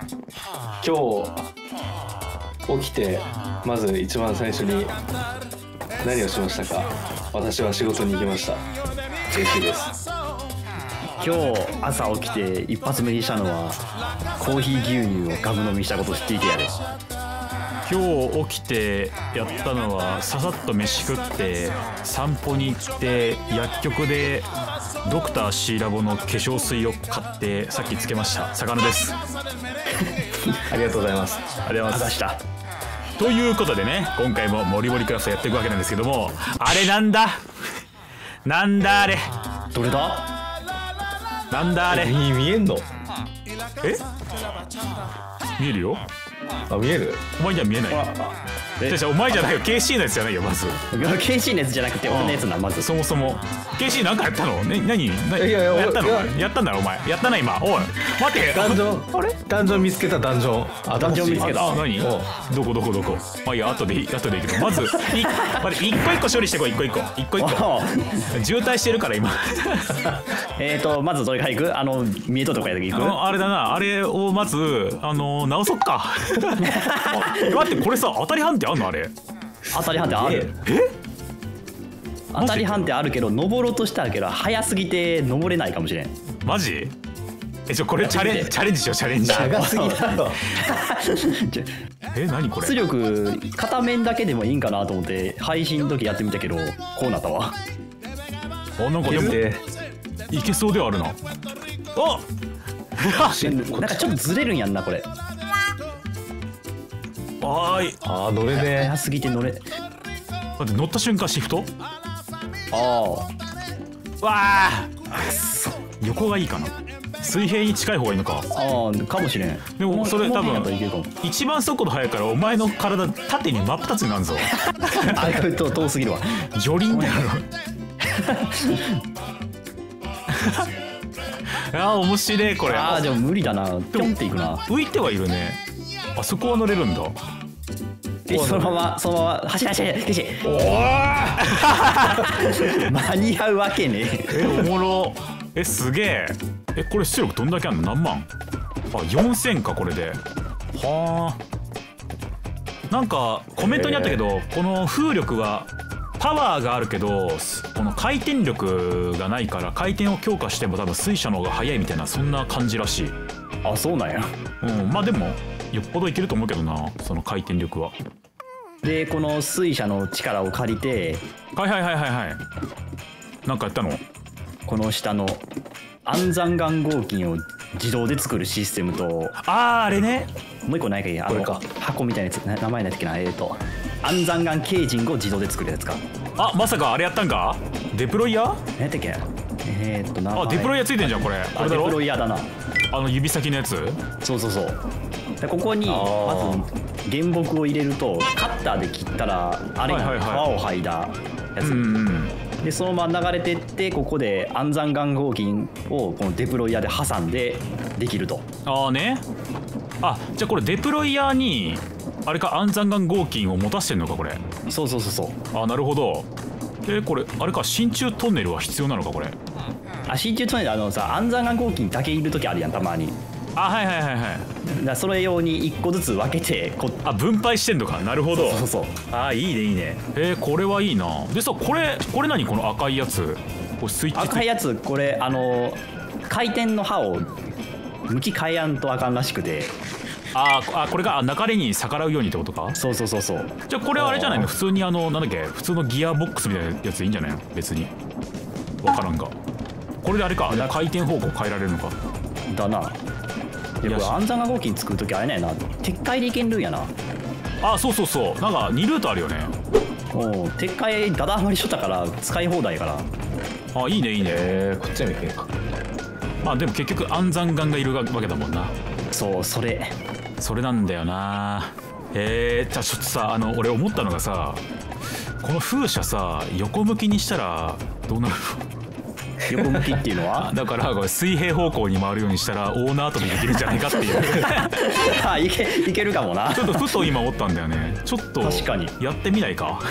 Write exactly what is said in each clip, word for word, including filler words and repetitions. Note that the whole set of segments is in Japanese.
今日起きてまず一番最初に何をしましたか？私は仕事に行きました。嬉しいです。 今日朝起きて一発目にしたのはコーヒー牛乳をガブ飲みしたこと知っていてやで。 今日起きてやったのはささっと飯食って散歩に行って薬局でドクターシーラボの化粧水を買ってさっきつけました。魚です。 ありがとうございます。 ありがとうございます。ということでね、今回もモリモリクラフトやっていくわけなんですけども、あれなんだなんだあれどれだなんだあれ見見えんの？ え見えるよ。 あ、見える？ お前には見えない。じゃあお前じゃないよ、 ケーシー のやつじゃないよ。まずケーシー のやつじゃなくて俺のやつな。まずそもそも ケーシー なんかやったの？ね、何？何いやいややったの？ いややったんだろお前。やったな今。おい待て。 ダンジョン、あれ？ダンジョン見つけた。ダンジョン。 あ、ダンジョン見つけた。 あ、何？どこどこどこ？まあいいや、後でいい後でいいけど、まずい待って一個一個処理してこい。一個一個一個一個渋滞してるから今。 えーとまずどれからいく？あの見えとるとこやでいく？ あれだな、あれをまずあの直そっか。待って、これさ当たり判定あんの？あれ当たり判定ある。 え？ 当たり判定あるけど登ろうとしたけど早すぎて登れないかもしれん。 マジ？え、ちょこれチャレンチャレンジしよう。チャレンジ長すぎだろ。 え、何これ？ 出力片面だけでもいいんかなと思って配信の時やってみたけどこうなったわ。 あ、なんかでもいけそうではあるな。あなんかちょっとずれるんやんなこれ。 はーい。 あー乗れね。 早すぎて乗れ。 だって乗った瞬間シフト？ ああ。 わあ。横がいいかな。水平に近い方がいいのか。 ああ、かもしれん。 でもそれ多分いけるかも。 一番速度速いからお前の体縦に真っ二つになるぞ。 あれと遠すぎるわ。 ジョリンだよ。あー面白いこれ。 ああでも無理だな。ピョンっていくな。 浮いてはいるね。あそこは乗れるんだ。 でそのままそのまま走れ走れ走れ。 おお。 間に合うわけねえ。 え、おもろ。え、すげえ。え、これ出力どんだけあんの？何万？あ、よんせんかこれで。はあ。なんかコメントにあったけど、この風力はパワーがあるけどこの回転力がないから回転を強化しても多分水車の方が速いみたいな、そんな感じらしい。 あ、そうなんや。 うん、まあでもよっぽどいけると思うけどな、その回転力は。 でこの水車の力を借りて、 はいはいはいはいはい。なんかやったの？ この下の暗算暗号金を自動で作るシステムと、 あーあれね。 もう一個ないかいい、あの箱みたいなやつ、な名前なんだっけな、えーと暗算暗ケージングを自動で作るやつか。 あ、まさかあれやったんか？デプロイヤー？ 何やったっけ？えーっとな。 あ、デプロイヤーついてんじゃんこれ。これだろ？ デプロイヤーだな。 あの指先のやつ？ そうそうそう。でここにまず原木を入れるとカッターで切ったらあれが皮を剥いだやつ、でそのまま流れてってここで暗算暗号金をこのデプロイヤーで挟んでできると。 ああね。あ、じゃあこれデプロイヤーにあれか暗算暗号金を持たせてんのかこれ。 そうそうそうそう。 あ、なるほど。え、これあれか、真鍮トンネルは必要なのかこれ。 あ、真鍮トンネルあのさ暗算暗号金だけいる時あるやんたまに。 あ、はいはいはいはい。 だからそれ用にいっこずつ分けてこあ、分配してんのか。なるほど。 そうそうそう。 あ、いいねいいね。えー、これはいいな。でさ、これこれ何この赤いやつ。これスイッチ。 赤いやつこれあの回転の刃を向き変えやんとあかんらしくて。 ああ、これが流れに逆らうようにってことか。 そうそうそうそう。 じゃあこれはあれじゃないの、普通にあのなんだっけ、普通のギアボックスみたいなやつでいいんじゃないの別に。分からんがこれであれか、回転方向変えられるのかだな。でこれ暗算暗号金作るときあれねえな、鉄塊でいけんるんやな。 あ、そうそうそう、なんかにルートあるよね。 おう、鉄塊ダダ余りしとったから使い放題やから。 あ、いいねいいね。 えー、こっちにもいけるか。 まあでも結局暗算眼がいるわけだもんな。 そう、それそれなんだよな。えー、じゃあちょっとさ、あの俺思ったのがさ、この風車さ横向きにしたらどうなるの？ 横向きっていうのはだからこれ水平方向に回るようにしたら大縄跳びできるんじゃないかっていう。 あ、いけいけるかもな。 ちょっとふと今思ったんだよね。ちょっと確かにやってみないか。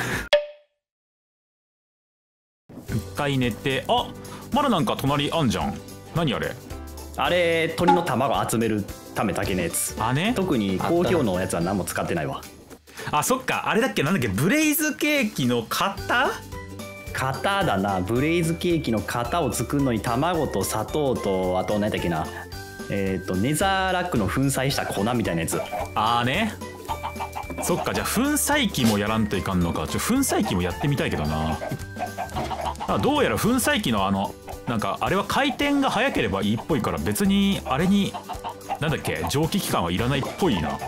一回寝て、あ、まだなんか隣あんじゃん。何あれ？ あれ鳥の卵集めるためだけのやつ。 あね。 特に好評のやつは何も使ってないわ。 あ、そっか、あれだっけ、なんだっけ、ブレイズケーキの型型だな。ブレイズケーキの型を作るのに卵と砂糖と、あと何だっけな、えっ、ー、とネザーラックの粉砕した粉みたいなやつ。 あーね。そっか、じゃあ粉砕機もやらんといかんのか。ちょ粉砕機もやってみたいけどな。あ、どうやら粉砕機のあのなんかあれは回転が速ければいいっぽいから、別にあれになんだっけ、蒸気機関はいらないっぽいな。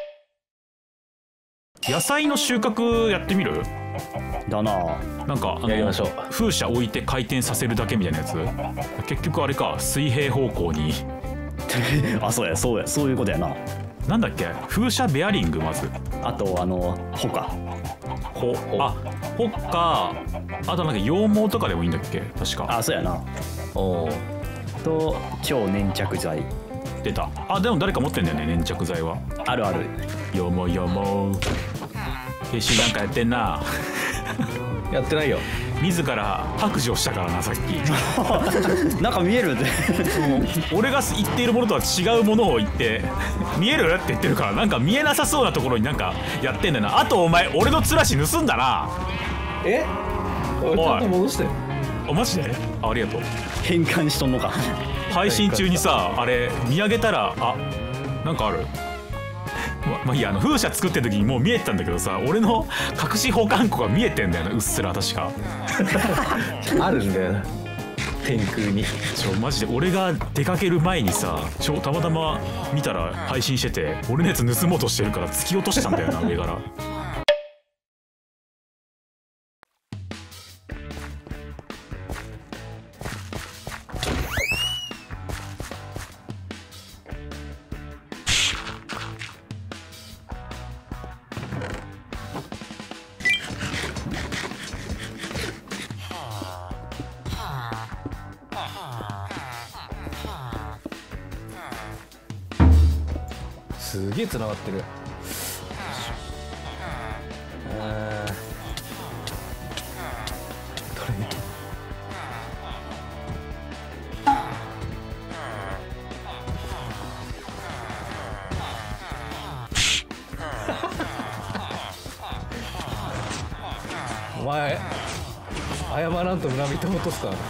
野菜の収穫やってみる？ だな。 なんかあのやりましょう。 風車置いて回転させるだけみたいなやつ。結局あれか、水平方向にあ、そうやそうや、そういうことやな。 なんだっけ、風車ベアリング、まずあとあのほかほあほっか、あとなんか羊毛とかでもいいんだっけ、確か。 あ、そうやな。 おお。 と超粘着剤。 出た。あ、でも誰か持ってんだよね、粘着剤は。 あるある。 よもよも兵士なんかやってんな。 やってないよ。 自ら白状したからな、さっき。 なんか見えるって。 俺が言っているものとは違うものを言って見えるって言ってるから、なんか見えなさそうなところになんかやってんだよな。あとお前俺のつらし盗んだな。 え？おい、ちゃんと戻して。 あ、マジで？あ、ありがとう。 変換しとんのか。 配信中にさ、あれ見上げたら、あ、なんかある。ま、まあいいや、あの風車作ってる時にもう見えてたんだけどさ、俺の隠し保管庫が見えてんだよな、うっすら。確かあるんだよな、天空に。 ちょマジで俺が出かける前にさ、ちょたまたま見たら配信してて、俺のやつ盗もうとしてるから突き落としたんだよな、上から。 すげえ繋がってる。あー、どれ？お前謝らんと村人落とすからな。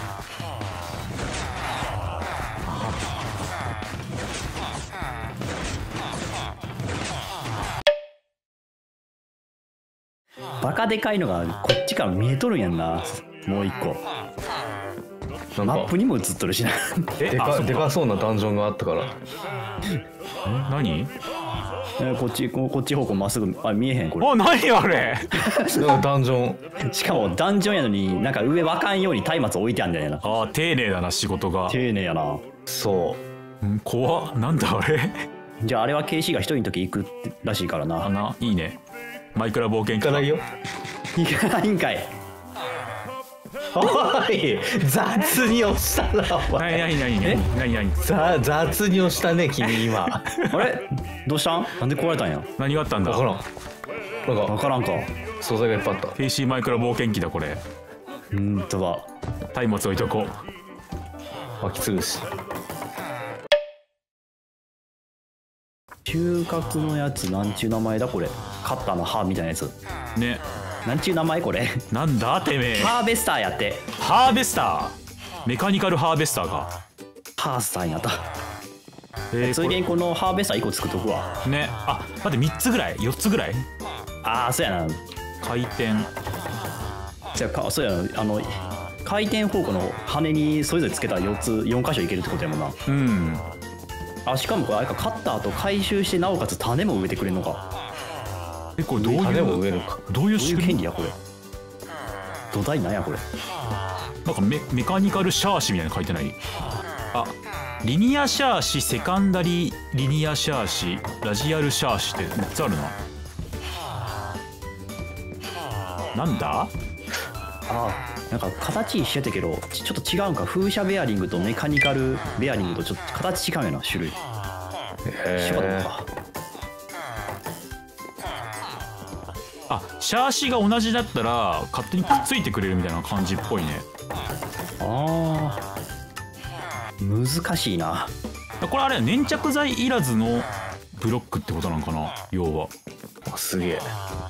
バカでかいのがこっちから見えとるんやんな。もう一個マップにも映っとるしな。 え、 でかでかそうなダンジョンがあったから。 何？ えこっちここっち方向まっすぐ。あ、見えへんこれ。 あ、何あれ。 なんかダンジョン。 しかもダンジョンやのになんか上わかんように松明置いてあんだよな。 あー、丁寧だな、仕事が。 丁寧やな。 そうん怖っ。なんだあれ。 じゃああれは ケーシー が一人の時行くらしいからあな。 な、いいね。マイクラ冒険う。行かないよ。 行かないんかい。 おい、雑に押したなお前。 何何何何何ざ雑に押したね君今。 あれどうしたん？なんで壊れたんや。 何があったんだ。 分からん。なんかわからんか。 素材がいっぱいあった。 ピーシー マイクラ冒険機だこれ。 うんとだ。 松明置いとこう。 巻きつぶし。 収穫のやつなんちゅう名前だこれ。カッターの刃みたいなやつ。 ね。 なんちゅう名前これ。 なんだてめえ。 ハーベスターやって。 ハーベスター。メカニカルハーベスターか。 ハースさんやった。 えー、 ついでにこのハーベスターいっこ作っとくわ。 ね。あ、待ってみっつぐらいよっつぐらい。 ああそうやな。 回転。 じゃあかそうやな。あの回転方向の羽にそれぞれつけたらよっつよん箇所いけるってことやもんな。 うん。 あ、しかもこれあれか、カッターと回収してなおかつ種も植えてくれるのか。 え、これどういう種も植えるか。 どういうどういう仕組み。 権利やこれ。土台なんやこれ。 なんかメメカニカルシャーシみたいなの書いてない。あ、リニアシャーシ、セカンダリーリニアシャーシ、ラジアルシャーシってみっつあるな。なんだ。 ああ、なんか形一緒やったけどちちょっと違うんか。風車ベアリングとメカニカルベアリングとちょっと形違うよな、種類。一緒かどうか。 あ、シャーシが同じだったら勝手にくっついてくれるみたいな感じっぽいね。 ああ、 難しいな。 これあれ粘着剤いらずのブロックってことなんかな、要は。 あすげえ。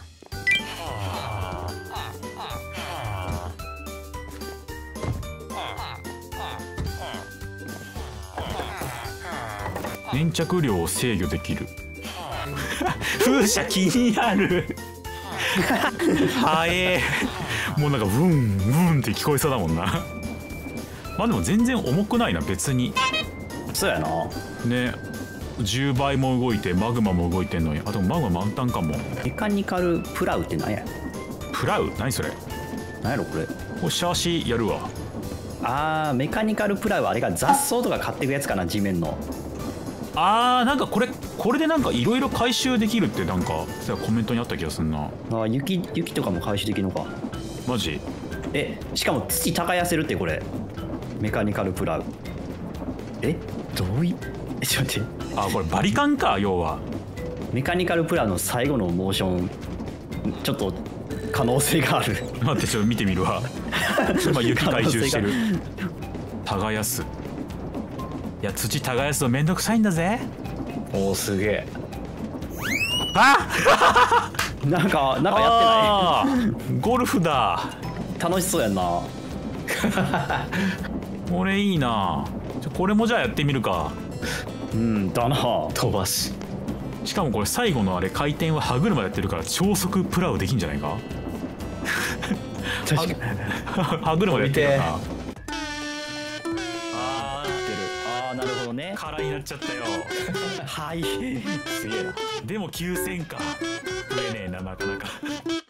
粘着量を制御できる。風車気になる。はえー、もうなんかブンブンって聞こえそうだもんな。まあでも全然重くないな別に。 そうやな。 ね、じゅうばいも動いてマグマも動いてんのに。あでもマグマ満タンかも。 メカニカルプラウって何や。 プラウ何それ。 何やろこれ。 おシャーシやるわ。 あーメカニカルプラウ、あれが雑草とか買ってくやつかな、地面の。 あーなんかこれこれでなんかいろいろ回収できるってなんかコメントにあった気がすんな。 あー雪雪とかも回収できるのか。 マジ。 えしかも土耕せるってこれメカニカルプラウ。えどういえちょっと待って。 あこれバリカンか要は。 メカニカルプラウの最後のモーションちょっと可能性がある。 待ってちょっと見てみるわ。今雪回収してる。耕す。いや土耕すのめんどくさいんだぜ。 おおすげえ。 あなんかなんかやってない。 ゴルフだ。 楽しそうやんな。 これいいな。ちょこれもじゃあやってみるか。 うんだな。 飛ばし。 しかもこれ最後のあれ回転は歯車やってるから超速プラウできんじゃないか。 確かに。 歯車でやってるな。 あーなるほどね。 空になっちゃったよ。 はい。すげえな。 でもきゅうせんか。増えねえななかなか。